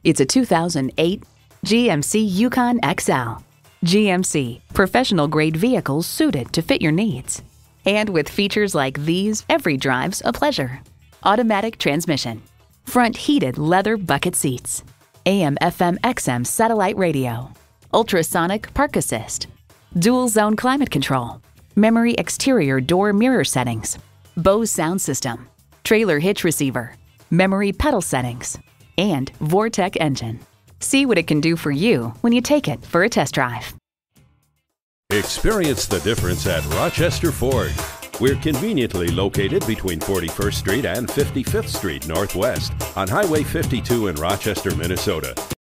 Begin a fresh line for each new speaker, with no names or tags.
It's a 2008 GMC Yukon XL. GMC, professional-grade vehicles suited to fit your needs. And with features like these, every drive's a pleasure. Automatic transmission, front heated leather bucket seats, AM/FM/XM satellite radio, ultrasonic park assist, dual zone climate control, memory exterior door mirror settings, Bose sound system, trailer hitch receiver, memory pedal settings, and Vortec engine. See what it can do for you when you take it for a test drive.
Experience the difference at Rochester Ford. We're conveniently located between 41st Street and 55th Street Northwest on Highway 52 in Rochester, Minnesota.